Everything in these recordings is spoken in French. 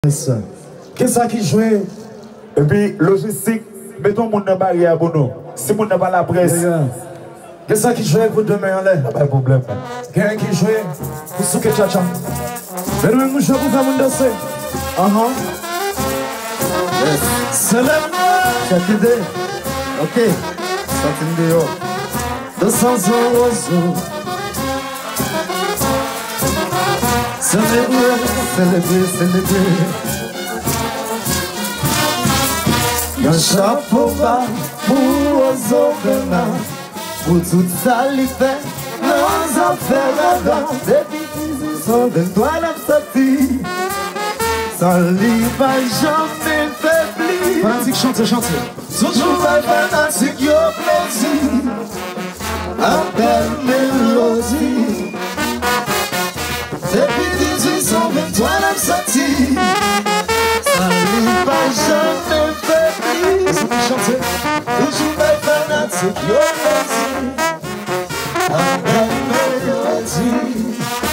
Qu'est-ce qui joue? Et puis, logistique, mettons mon barrière pour nous. Si mon n'a pas la presse. Qu'est-ce qui joue pour demain en l'air? Pas de problème. Quelqu'un qui joue pour souke tcha-tcha. Mais nous, nous jouons pour faire mon danser. Célèbre-moi! Chaque idée. Ok. Sortez dehors. 200 euros. Célébrer, célébrer, célébrer. Un chapeau bas pour aux autres, Pour tout ça, il fait nos affaires là-bas. Depuis 18 ans, de toi la sortie. Ça lui va jamais faiblir. Fanatique, chante, chante. Toujours pas fanatique, yo plaisir. Appelle mélodie. Depuis 18 ans, de toi la sortie. Ça lui va jamais faiblir. Toujours pas fanatique, yo plaisir. Appelle mélodie.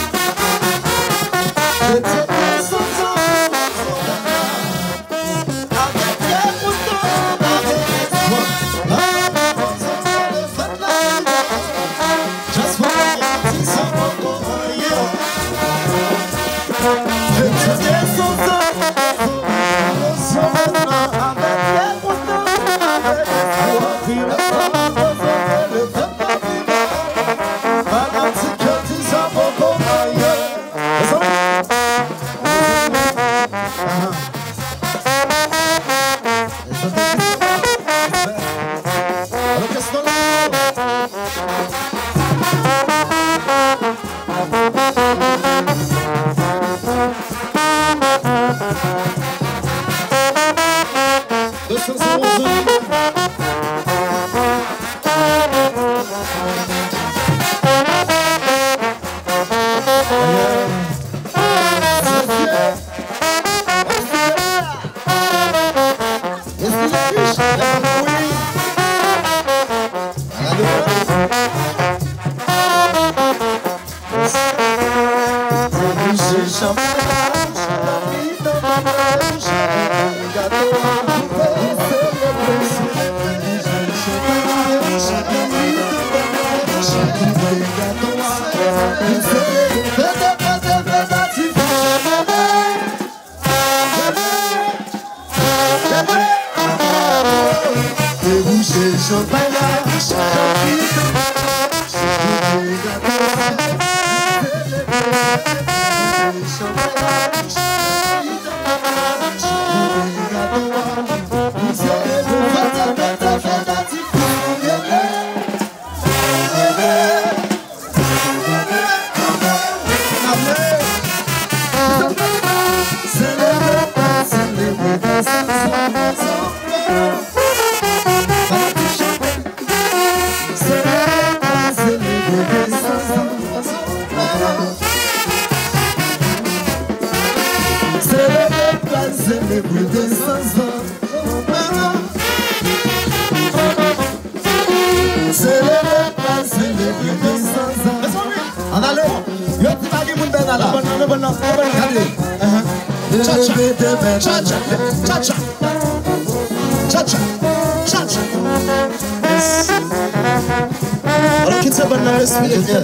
Alors qu'il se bonne la respire bien.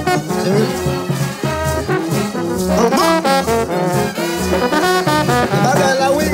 La oui.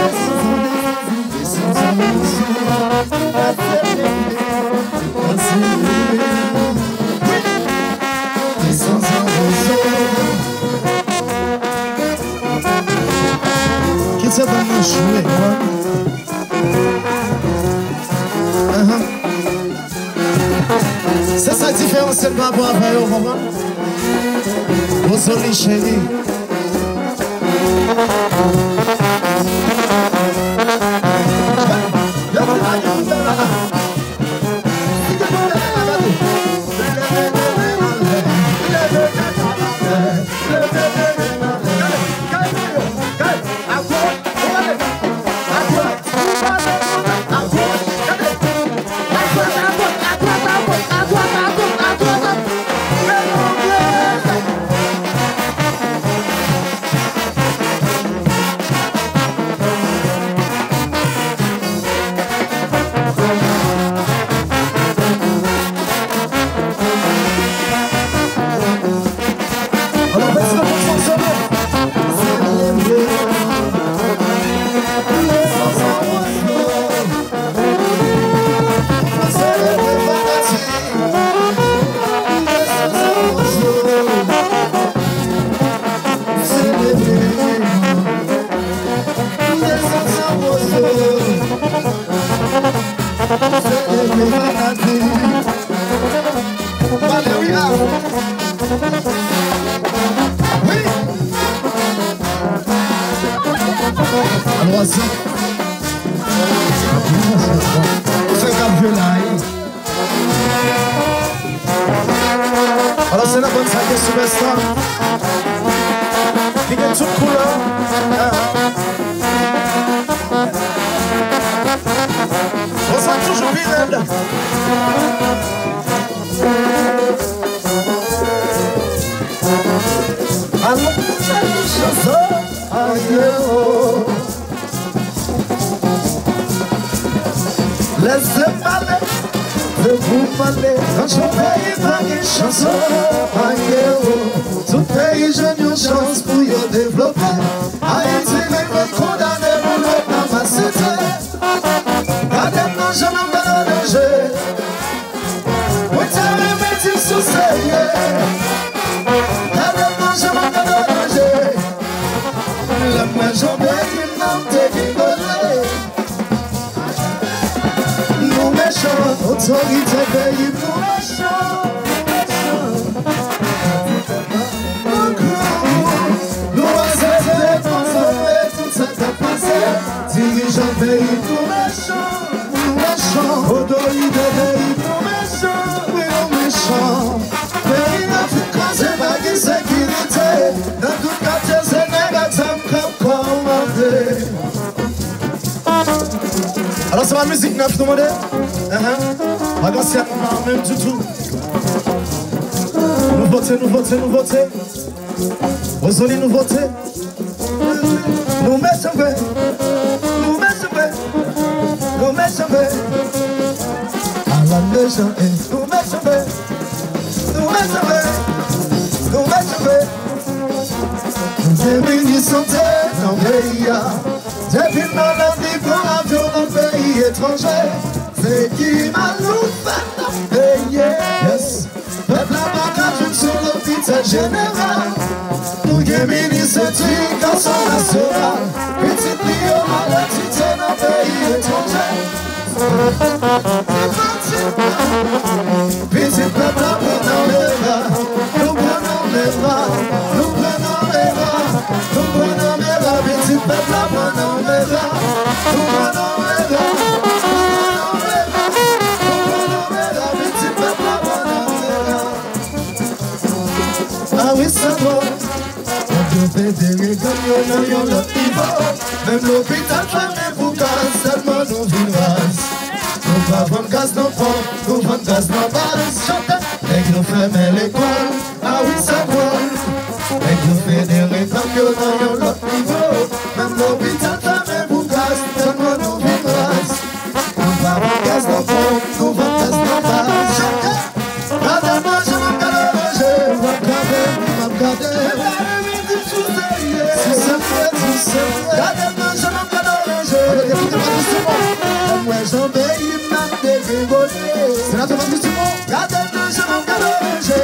Ça va nous jouer, c'est ça la différence, c'est pas pour avoir au moment. Au soleil chéri. Alors c'est la bonne salle de Sylvestre qui gagne toute couleur. On sent toujours vide. Alors cette chanson, laissez-moi aller. De vous parler quand je paye ma chanson. Tout pays j'ai une chance pour y développer. Haïti est condamné pour le capacité. Maintenant je n'en vais pas danger. Vous t'avez mis sous ses maintenant je n'en vais pas danger. La main j'en vais qui n'en t'est autorité pays pour méchant. Nous acceptons consommer tout ça qu'a passé. Dirigeant pays pour méchant. Autorité pays pour méchant. Oui, non méchant. Pays africain c'est pas qui sécurité. Dans tout quartier c'est négatif comme commandé. Alors c'est ma musique neuf, tout le monde. Pas d'ancien même du tout. Nous votons. Rosoli, nous votons. Nous mettons. À la légende, nous mettons. Nous bénissons santé dans le pays. Depuis le maladie pour l'avion dans le pays étranger. C'est qui m'a nous fait dans le pays. Yes. Peuple à Bacadjoune sur l'hôpital général. Nous bénissons éducation nationale. Petite Lio maladie dans le pays étranger. Petit peuple à prendre les bras. Nous prenons les bras. Petit peuple à prendre les bras. Nous prenons les bras. Petit peuple à prendre les bras. Ah oui, c'est bon. On peut fédérer comme nous l'autre niveau. Même l'hôpital fermé pour gaz, tellement nous vivons. Nous pas prendre gaz dans le fond, nous prendre gaz dans la base. Chantez, et nous fermer l'école. Ah oui, c'est bon. Et nous fédérer comme nous l'autre niveau. Même l'hôpital fermé pour gaz, tellement nous vivons. Nous pas prendre gaz dans le fond, nous prendre gaz dans la base. Chantez, regardez-moi, je m'en je m'en garder. Si c'est vrai, regardez-moi, je m'en C'est la demande du monde. Gardez-le, je m'en garde.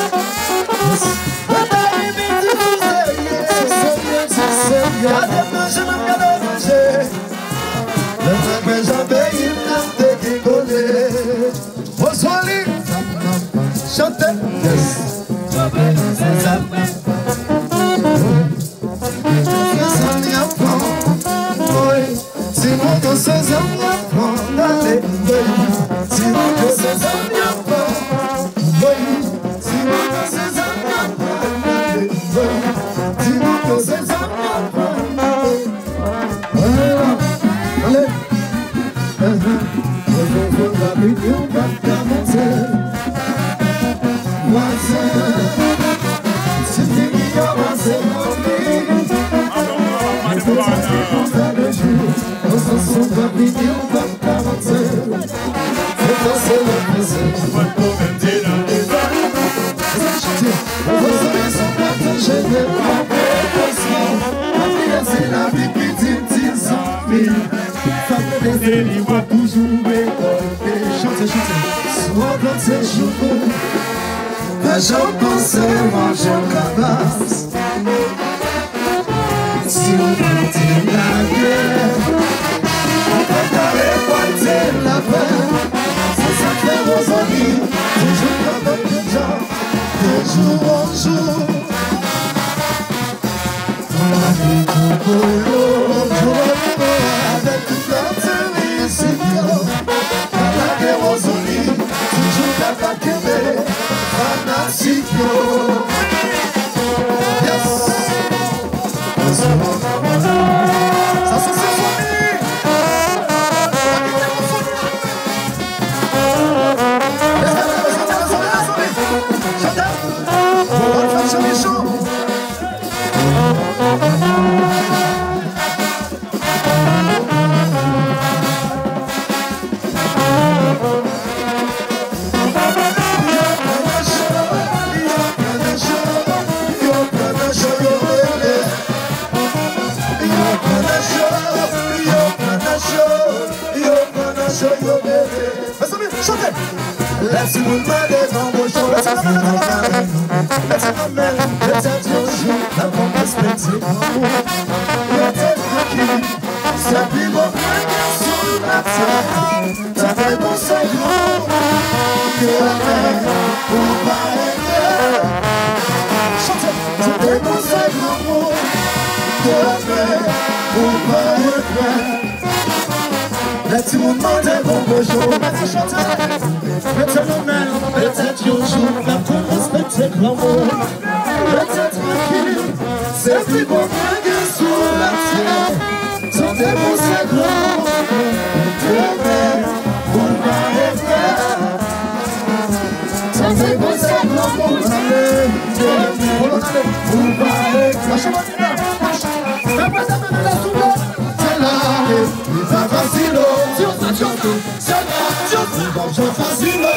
Gardez-le, je m'en garde. Le temps que j'avais, il m'a dégolé. Bonsoir, chantez. Yes. Si mon dos se zambia, allez, si mon dos se zambia, si mon dos se zambia, si mon dos se zambia, allez, j'en pensais manger en cabas. Si on partait la guerre, on préparait pointer la paix. C'est ça fait vos amis, toujours comme des gens, de jour en jour. On a vu tout boulot, avec toute la télé, c'est bien. On a des rosolis, toujours d'attaquer. Fanatico. Yes. Ça c'est symphonie. Laisse-nous demander dans vos jours. Laisse-nous mettre peut-être un jour la bonne perspective. Peut-être tranquille, ça vit vos frères sur la terre. Ça fait bon segment que la mer pour pas être. Chantez, ça fait bon segment que la mer pour pas être. Laisse-nous demander dans vos jours. Laisse-nous chanter. Peut-être un jour, la pour respecter l'amour. Peut-être tranquille, c'est plus beau que sur la terre. Sans des beaux segments, de la mer, pour pas être. Sans des beaux segments, pour aller, de la mer, pour pas être. C'est là, il va facile. C'est facile,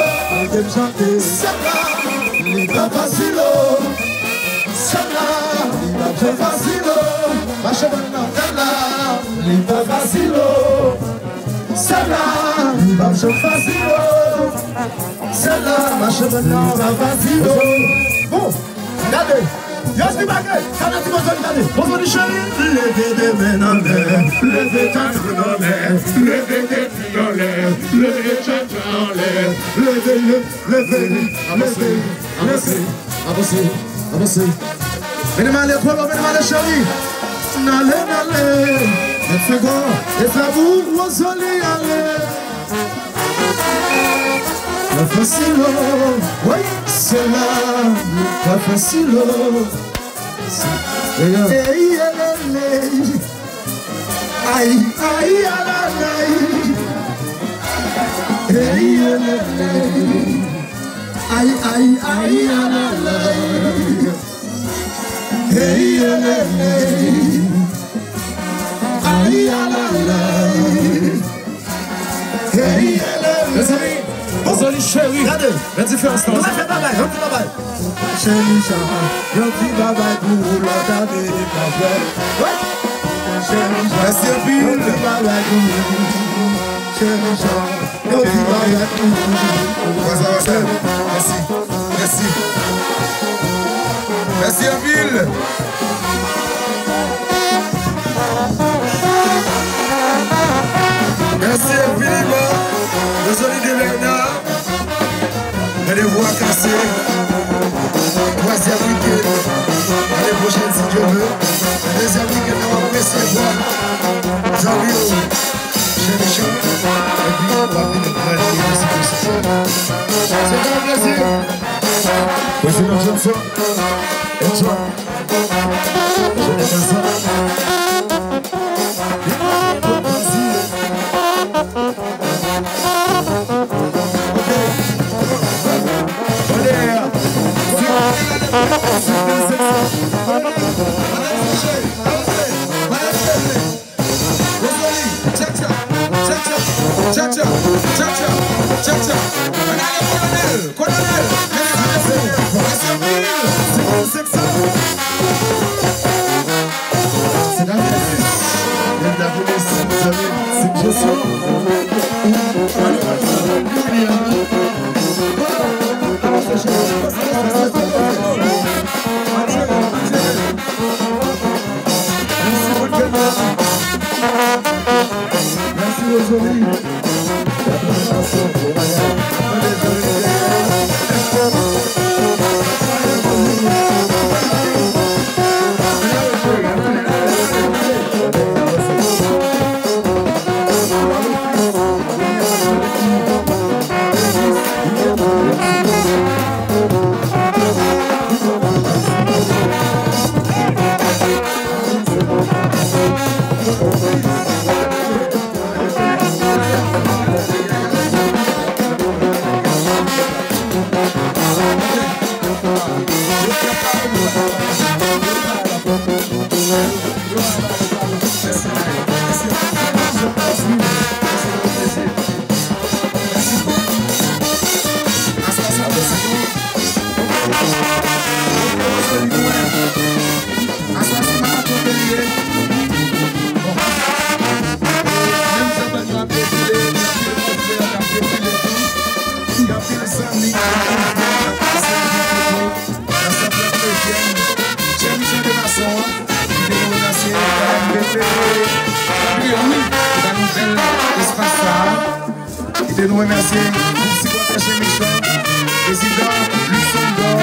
il pas facile, celle-là, il pas facile, ma cheveux celle-là, il pas facile, celle-là, il pas facile, celle-là, ma cheveux pas facile. Bon, regardez. Yes, the bagay, quand tu vas regarder, on va dire chérie, levez des mains en l'air, levez ta main en l'air, levez des pieds en l'air, levez les têtes en l'air, levez-le, levez-le, avancez, avancez, avancez. Venez-moi les chérie, n'allez, et fais grand, et fais vous, vous allez aller. Pas facile, oui, c'est là, pas facile. Aïe, aïe, aïe, aïe, aïe, mes amis, Bonsoir chérie, regardez, la différence là. On a fait bye-bye, on fait bye-bye. Chérie, j'en dis bye-bye pour l'autre année, ma frère. Ouais. Chérie, merci à vous. Bye-bye pour Merci. Merci. Merci à Ville. Merci à Philippe. Désolé de Bernard. Et les voix cassées. Troisième week-end. L'année prochaine si Dieu veut. Le deuxième week-end, on va apprécier voir. Jean-Louis. Chez Michel. Et puis on va venir pour aller aussi. C'est un plaisir. Président Johnson, enjoy. Je n'ai pas ça. De nous remercier pour ce qu'on a chez Michel, président Luxembourg.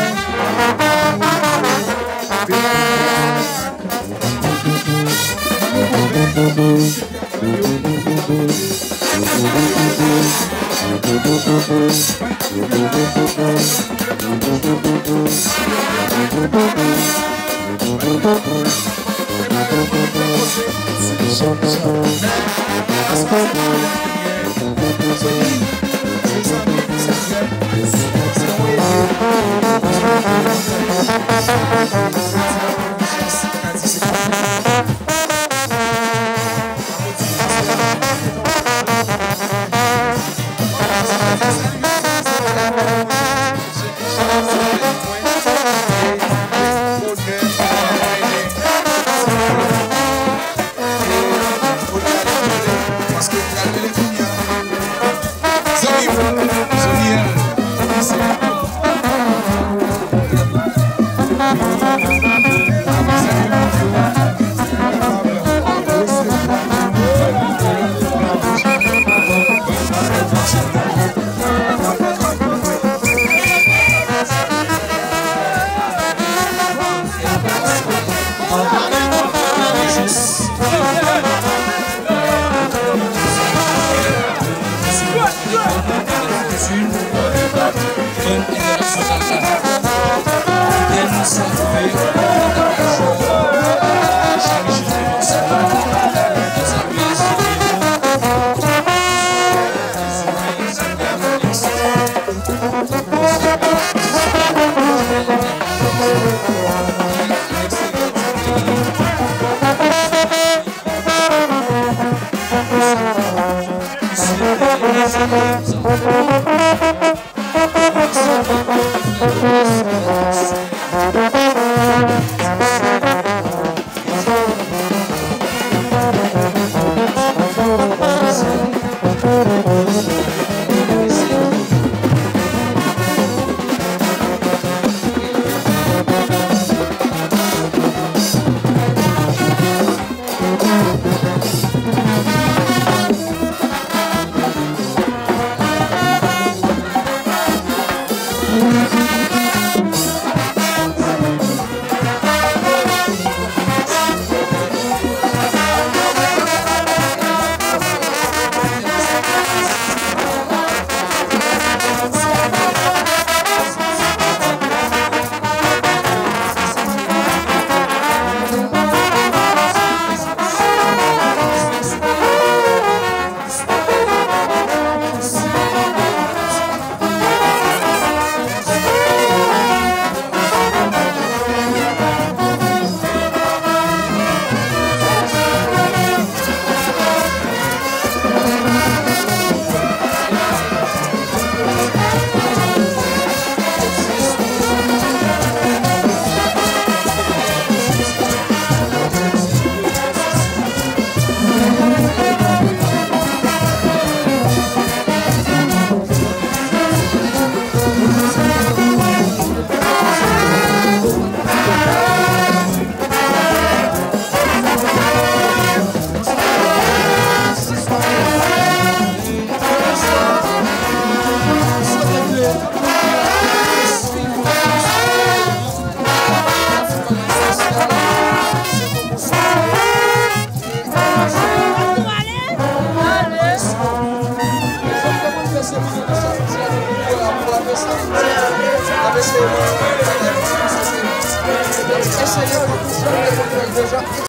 Essayer de